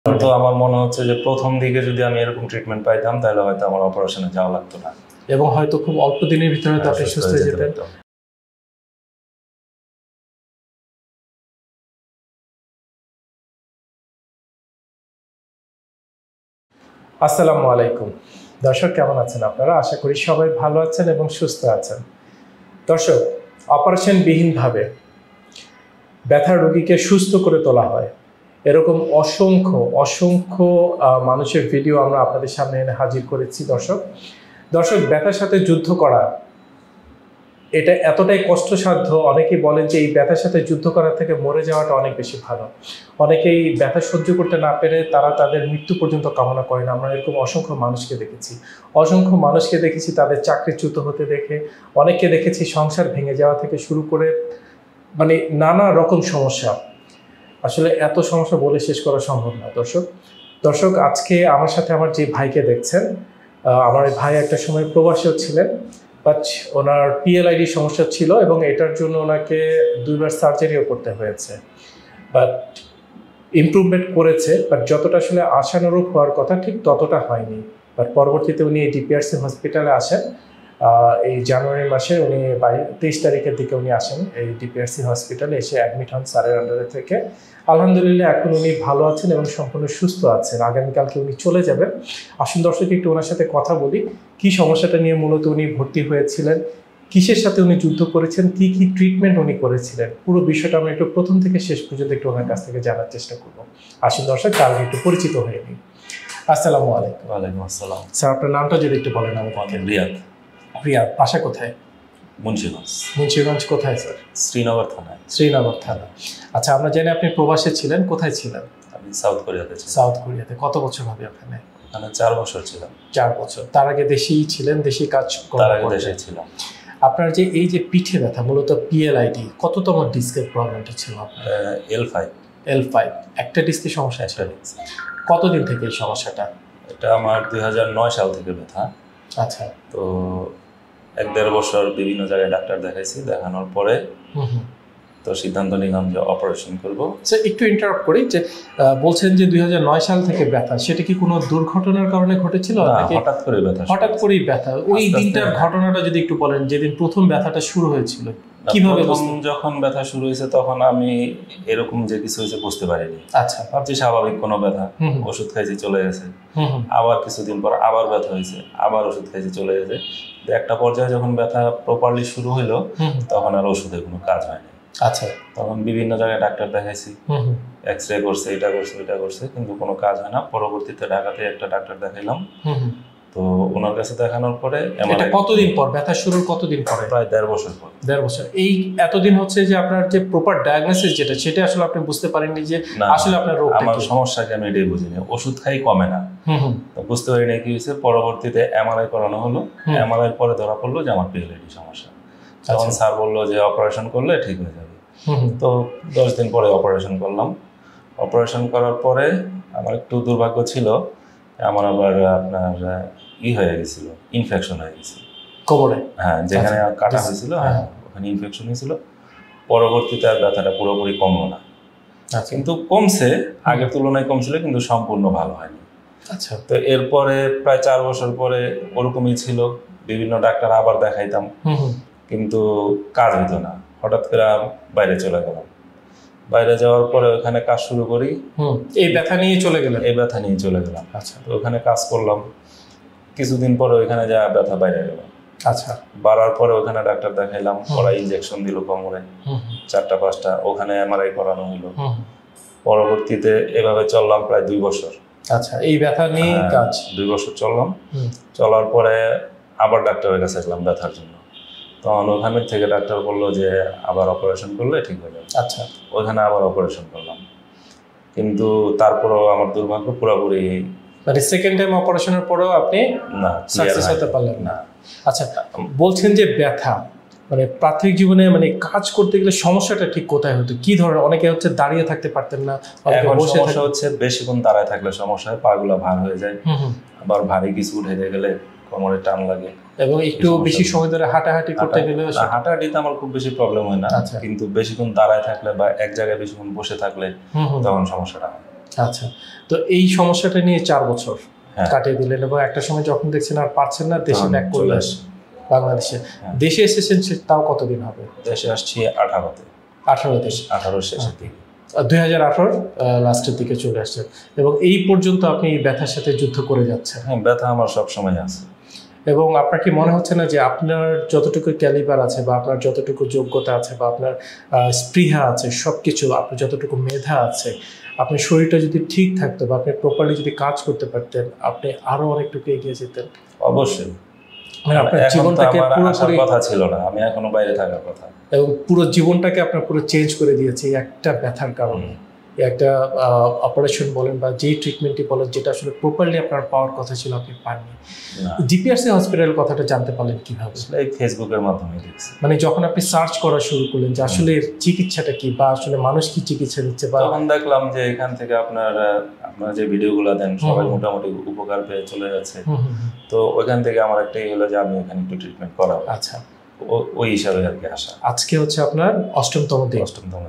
তো আমার মনে হচ্ছে যে প্রথম দিকে যদি আমি এরকম ট্রিটমেন্ট পাইতাম তাহলে হয়তো আমার অপারেশনে যাওয়া লাগতো না এবং হয়তো খুব অল্প দিনের ভিতরে তো আপনি সুস্থ হয়ে যেতেন। আসসালামু আলাইকুম দর্শক, কেমন আছেন আপনারা? আশা করি সবাই ভালো আছেন এবং সুস্থ আছেন। দর্শক, অপারেশনবিহীনভাবে ব্যথার রোগীকে সুস্থ করে তোলা হয় এরকম অসংখ্য মানুষের ভিডিও আমরা আপনাদের সামনে এনে হাজির করেছি। দর্শক, ব্যথার সাথে যুদ্ধ করা এটা এতটাই কষ্টসাধ্য। অনেকেই বলেন যে এই ব্যথার সাথে যুদ্ধ করার থেকে মরে যাওয়াটা অনেক বেশি ভালো। অনেকেই ব্যথা সহ্য করতে না পেরে তারা তাদের মৃত্যু পর্যন্ত কামনা করেন। আমরা এরকম অসংখ্য মানুষকে দেখেছি তাদের চাকরিচ্যুত হতে দেখে, অনেককে দেখেছি সংসার ভেঙে যাওয়া থেকে শুরু করে মানে নানা রকম সমস্যা। আসলে এত সমস্যা বলে শেষ করা সম্ভব না। দর্শক আজকে আমার সাথে আমার যে ভাইকে দেখছেন, আমার ভাই একটা সময় প্রবাসীও ছিলেন, বাট ওনার PLID সমস্যা ছিল এবং এটার জন্য ওনাকে 2বার সার্জারিও করতে হয়েছে। বাট ইমপ্রুভমেন্ট করেছে, বাট যতটা আসলে আশানুরূপ হওয়ার কথা ঠিক ততটা হয়নি। বাট পরবর্তীতে উনি DPRC হসপিটালে আসেন। এই জানুয়ারি মাসে উনি 23 তারিখের দিকে উনি আসেন এই DPRC হসপিটালে, এসে অ্যাডমিট হন স্যারের আন্ডারে থেকে। আলহামদুলিল্লাহ এখন উনি ভালো আছেন এবং সম্পূর্ণ সুস্থ আছেন। আগামীকালকে উনি চলে যাবেন। আসুন দর্শক, একটু ওনার সাথে কথা বলি। কি সমস্যাটা নিয়ে মূলত উনি ভর্তি হয়েছিলেন, কিসের সাথে উনি যুদ্ধ করেছেন, কি ট্রিটমেন্ট উনি করেছিলেন, পুরো বিষয়টা আমরা একটু প্রথম থেকে শেষ পর্যন্ত একটু ওনার কাছ থেকে জানার চেষ্টা করব। আসুন দর্শক, তার আগে একটু পরিচিত হয়ে নিই। আসসালামু আলাইকুম। ওয়ালাইকুম আসসালাম। স্যার, আপনার নামটা যদি একটু বলেন আমাকে। রিয়াদ। বাসা কোথায়? মুন্সিগঞ্জ কোথায় স্যার? শ্রীনগর থানা। আচ্ছা, আমরা জানি আপনি প্রবাসে ছিলেন। কোথায় ছিলেন? আমি সাউথ কোরিয়াতে ছিলাম। সাউথ কোরিয়াতে কত বছর হবে ওখানে? 4 বছর ছিলাম। 4 বছর। তার আগে দেশেই ছিলেন, দেশি কাজ দেশে ছিলাম। আপনার যে এই যে পিঠে ব্যথা, মূলত PLID, কততম ডিস্কের প্রবলেমটা ছিল আপনার? L5 একটা ডিস্কের সমস্যা ছিল। কতদিন থেকে এই সমস্যাটা? এটা আমার 2009 সাল থেকে ব্যথা। আচ্ছা। তো 1-1.5 বছর বিভিন্ন জায়গায় ডাক্তার দেখাইছি। দেখানোর পরে তো সিদ্ধান্ত নিলাম যে অপারেশন করবো। স্যার, একটু ইন্টারাপ্ট করি, যে বলছেন যে 2009 সাল থেকে ব্যথা, সেটা কি কোনো দুর্ঘটনার কারণে ঘটেছিল? হঠাৎ করেই ব্যথা। ওই দিনটার ঘটনাটা যদি একটু বলেন, যেদিন প্রথম ব্যথাটা শুরু হয়েছিল, কিভাবে? যখন ব্যথা শুরু হয়েছে তখন আমি এরকম যে কিছু হয়েছে বুঝতে পারিনি। আচ্ছা, ভাবছি স্বাভাবিক কোনো ব্যথা, ওষুধ খাইছি চলে গেছে। আবার কিছুদিন পর আবার ব্যথা হয়েছে, আবার ওষুধ খাইছি চলে গেছে। একটা পর্যায়ে যখন ব্যথা প্রপারলি শুরু হইলো তখন আর ওষুধে কোনো কাজ হয়নি। আচ্ছা। তখন বিভিন্ন জায়গায় ডাক্তার দেখাইছি, এক্সরে করছে, এটা করছে, ওইটা করছে, কিন্তু কোনো কাজ হয় না। পরবর্তীতে ঢাকাতে একটা ডাক্তার দেখাইলাম। তো ওনার কাছে দেখানোর পরে কতদিন পর ব্যথা শুরুর? কতদিন পরে? প্রায় 1.5 বছর পর। 1.5 বছর। এই এতদিন হচ্ছে যে আপনার যে প্রপার ডায়াগনোসিস যেটা, সেটা আসলে আপনি বুঝতে পারেননি যে আসলে আপনার রোগটা কি। আমার সমস্যাকে আমি এটাই বুঝিনি, ওষুধ খাই কমে না। তো বুঝতে পারিনি কি হয়েছে। পরবর্তীতে MRI করানো হলো। MRI পরে ধরা পড়লো যে আমার PLID সমস্যা। তখন স্যার বললো যে অপারেশন করলে ঠিক হয়ে যাবে। তো 10 দিন পরে অপারেশন করলাম। অপারেশন করার পরে আমার একটু দুর্ভাগ্য ছিল, আমার আবার আপনার হয়ে গেছিল, ইনফেকশন হয়ে গেছিল কোমরে। হ্যাঁ, যেখানে কাটা হয়েছিল, ওখানে ইনফেকশন হয়েছিল। পরবর্তীতে আর ব্যথাটা পুরোপুরি কমলো না, কিন্তু কমছে, আগের তুলনায় কমছিল, কিন্তু সম্পূর্ণ ভালো হয়নি। আচ্ছা। তো এরপরে প্রায় 4 বছর পরে ওরকমই ছিল, বিভিন্ন ডাক্তার আবার দেখাইতাম, কিন্তু কাজ হতো না। হঠাৎ করে বাইরে চলে গেলাম। বাইরে যাওয়ার পরে ওখানে কাজ শুরু করি। এই ব্যথা নিয়ে চলে গেলাম। আচ্ছা। তো ওখানে কাজ করলাম, কিছুদিন পরে ওইখানে যা ব্যথা বাইরে গেল। আচ্ছা। বাড়ার পরে ওখানে ডাক্তার দেখাইলাম, ওরা ইনজেকশন দিল কোমরে 4টা-5টা, ওখানে MRI করানো হলো। পরবর্তীতে এভাবে চললাম প্রায় 2 বছর। আচ্ছা, এই ব্যথা নিয়ে কাজ 2 বছর চললাম। চলার পরে আবার ডাক্তারের কাছে গেলাম ব্যথার জন্য। তখন ওখানে থেকে ডাক্তার বললো যে আবার অপারেশন করলে ঠিক হয়ে যাবে। আচ্ছা। ওখানে আবার অপারেশন করলাম, কিন্তু তারপরেও আমার দুর্ভাগ্য পুরোপুরি, মানে সেকেন্ড টাইম অপারেশনের পরেও আপনি সাকসেস হতে পারলেন না। আচ্ছা, বলছেন যে ব্যথা মানে প্রাথমিক জীবনে মানে কাজ করতে গেলে সমস্যাটা ঠিক কোথায় হতো, কি ধরনের? অনেকে হচ্ছে দাঁড়িয়ে থাকতে পারতেন না, সমস্যা হচ্ছে বেশিক্ষণ দাঁড়ায় থাকলে সমস্যা হয়, পাগুলা ভার হয়ে যায়। আবার ভারী কিছু উঠাইতে গেলে কোমরে টান লাগে, এবং একটু বেশি সময় ধরে হাঁটাহাঁটি করতে গেলে। হাঁটাহাঁটিতে আমার খুব বেশি প্রবলেম হয় না, কিন্তু বেশিক্ষণ দাঁড়ায় থাকলে বা এক জায়গায় বেশিক্ষণ বসে থাকলে তখন সমস্যাটা হয়। আচ্ছা, তো এই সমস্যাটা নিয়ে 4 বছর কাটিয়ে দিলেন এবং একটা সময় যখন দেখছেন আর পারছেন না দেশে ব্যাক করলে বাংলাদেশে। দেশে এসেছেন তাও কতদিন হবে? দেশে আসছি 18-তে। 18 শেষের দিকে, 2018 লাস্টের দিকে চলে আসছেন এবং এই পর্যন্ত আপনি এই ব্যথার সাথে যুদ্ধ করে যাচ্ছেন। হ্যাঁ, ব্যথা আমার সব সময় আছে। এবং আপনার কি মনে হচ্ছে না যে আপনার যতটুকু ক্যালিবার আছে বা আপনার যতটুকু যোগ্যতা আছে বা আপনার স্পৃহা আছে, সব কিছু আপনার যতটুকু মেধা আছে, আপনার শরীরটা যদি ঠিক থাকতো বা আপনি প্রপারলি যদি কাজ করতে পারতেন, আপনি আরো অনেকটুকু এগিয়ে যেতেন? অবশ্যই। আপনার জীবনটাকে পুরোপুরি কথা ছিল না, আমি এখনো বাইরে থাকার কথা, এবং পুরো জীবনটাকে আপনার পুরো চেঞ্জ করে দিয়েছে একটা ব্যথার কারণে। একটা অপারেশন বলেন বা যেই ট্রিটমেন্টই বলেন, যেটা আসলে প্রপারলি আপনার পাওয়ার কথা ছিল আপনি পাননি। ডিপিআরসি হসপিটাল কথাটা জানতে পারলেন কিভাবে? এই ফেসবুকের মাধ্যমে দেখছি। মানে যখন আপনি সার্চ করা শুরু করলেন যে আসলে চিকিৎসাটা কি বা আসলে মানুষ কি চিকিৎসা দিচ্ছে, বা তখন দেখলাম যে এখান থেকে আপনার যে ভিডিওগুলো দেন সবাই মোটামুটি উপকার পেয়ে চলে যাচ্ছে। তো ওইখান থেকে আমার একটাই হলো যে আমি এখানে একটু ট্রিটমেন্ট করাবো। আচ্ছা, ওই হিসাবে আর কি আসা। আজকে হচ্ছে আপনার 8তম দিন।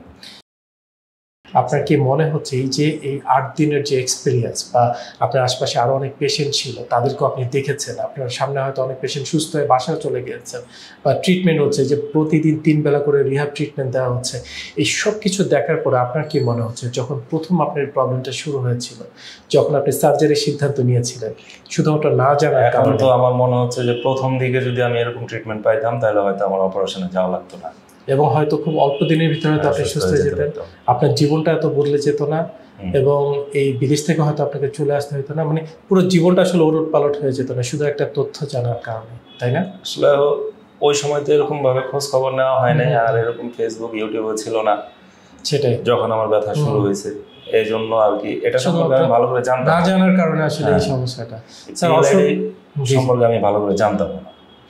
আপনার কি মনে হচ্ছে এই যে এই 8 দিনের যে এক্সপিরিয়েন্স, বা আপনার আশপাশে আরো অনেক পেশেন্ট ছিল তাদেরকেও আপনি দেখেছেন, আপনার সামনে হয়তো অনেক পেশেন্ট সুস্থ হয়ে বাসায় চলে গিয়েছেন, বা ট্রিটমেন্ট হচ্ছে যে প্রতিদিন 3 বেলা করে রিহ্যাব ট্রিটমেন্ট দেওয়া হচ্ছে, এই সব কিছু দেখার পরে আপনার কি মনে হচ্ছে যখন প্রথম আপনার প্রবলেমটা শুরু হয়েছিল, যখন আপনি সার্জারির সিদ্ধান্ত নিয়েছিলেন শুধুমাত্র না জানার কারণে? তো আমার মনে হচ্ছে যে প্রথম দিকে যদি আমি এরকম ট্রিটমেন্ট পাইতাম তাহলে হয়তো আমার অপারেশনে যাওয়া লাগতো না, এবং হয়তো খুব অল্প দিনের ভিতরে তো আপনি সুস্থ হয়ে যেতেন, আপনার জীবনটা এত বদলে যেত না, এবং এই বিদেশ থেকে হয়তো আপনাকে চলে আসতে হতো না, মানে পুরো জীবনটা আসলে ওলট পালট হয়ে যেত না শুধু একটা তথ্য জানার কারণে, তাই না? আসলে ওই সময় তো এরকম ভাবে খোঁজ খবর নেওয়া হয় নাই, আর এরকম ফেসবুক ইউটিউবে ছিল না। সেটাই যখন আমার ব্যথা শুরু হয়েছে এই জন্য আর কি এটা সম্পর্কে আমি ভালো করে জানতাম না, জানার কারণে আসলে এই সমস্যাটা সম্পর্কে আমি ভালো করে জানতাম না।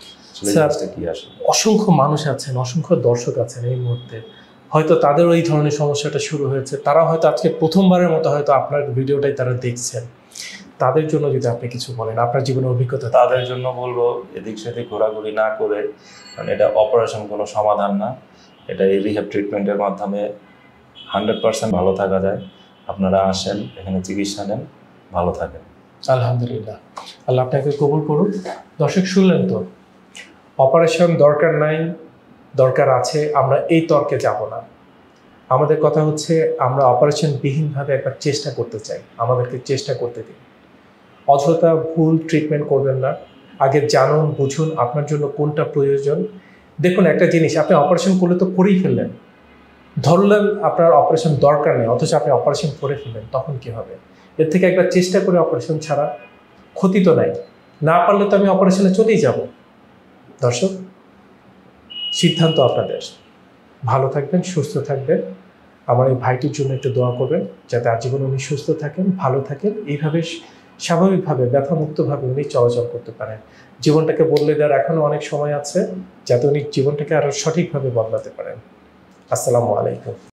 অসংখ্য মানুষ আছেন, অসংখ্য দর্শক আছেন এই মুহূর্তে, হয়তো তাদের এই ধরনের সমস্যাটা শুরু হয়েছে, তারা হয়তো আজকে প্রথমবারের মতো হয়তো আপনার ভিডিওটাই তারা দেখছেন, তাদের জন্য যদি আপনি কিছু বলেন, আপনার জীবনের অভিজ্ঞতা। তাদের জন্য বলবো এদিক সেদিক ঘোরাঘুরি না করে, কারণ এটা অপারেশন কোনো সমাধান না, এটা এই রিহ্যাব ট্রিটমেন্টের মাধ্যমে 100% ভালো থাকা যায়। আপনারা আসেন, এখানে চিকিৎসা নেন, ভালো থাকেন। আলহামদুলিল্লাহ, আল্লাহ আপনাকে কবুল করুন। দর্শক শুনলেন তো, অপারেশন দরকার নাই, দরকার আছে, আমরা এই তর্কে যাব না। আমাদের কথা হচ্ছে আমরা অপারেশন বিহীনভাবে একবার চেষ্টা করতে চাই, আমাদেরকে চেষ্টা করতে দিন। অযথা ভুল ট্রিটমেন্ট করবেন না, আগে জানুন বুঝুন আপনার জন্য কোনটা প্রয়োজন। দেখুন একটা জিনিস, আপনি অপারেশন করলে তো করেই ফেললেন, ধরলেন আপনার অপারেশন দরকার নেই, অথচ আপনি অপারেশন করে ফেললেন, তখন কি হবে? এর থেকে একবার চেষ্টা করে অপারেশন ছাড়া ক্ষতি তো নাই, না পারলে তো আমি অপারেশনে চলেই যাব। দর্শক, সিদ্ধান্ত আপনাদের। ভালো থাকবেন, সুস্থ থাকবেন। আমার এই ভাইটির জন্য একটু দোয়া করবেন যাতে আজীবন উনি সুস্থ থাকেন, ভালো থাকেন, এইভাবে স্বাভাবিকভাবে ব্যথামুক্তভাবে উনি চলাচল করতে পারেন। জীবনটাকে বদলে দেওয়ার এখনো অনেক সময় আছে, যাতে উনি জীবনটাকে আরো সঠিকভাবে বদলাতে পারেন। আসসালামু আলাইকুম।